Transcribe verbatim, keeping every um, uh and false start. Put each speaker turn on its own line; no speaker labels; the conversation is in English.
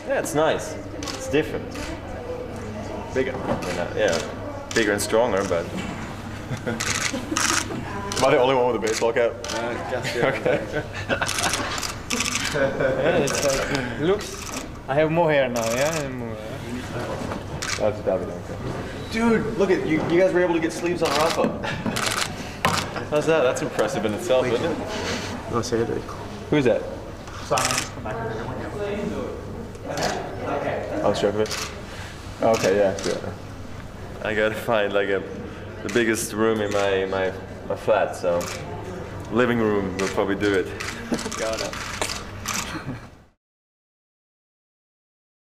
Yeah, it's nice. It's different. Bigger. Yeah, bigger and stronger, but.
Am I the only one with a baseball cap?
Uh, just, yeah,
okay.
Yeah, it's like, looks. I have more hair now, yeah? And more, yeah?
That's Davydenko.
Dude, look at you. You guys were able to get sleeves on Rafa. How's that? That's impressive in itself, isn't it?
No, Cedric.
Who's that?
Oh, Djokovic. Okay, yeah, yeah.
I gotta find like a the biggest room in my my my flat. So living room will probably do it.
Got it.